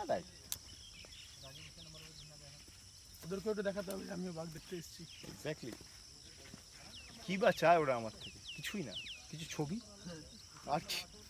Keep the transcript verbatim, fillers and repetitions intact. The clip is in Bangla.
তাই ওদেরকে ওটা দেখাতে হবে যে আমিও বাঘ দেখতে এসেছি। এক্স্যাক্টলি। কী বা চায় ওরা আমার থেকে? কিছুই না, কিছু ছবি আর কি।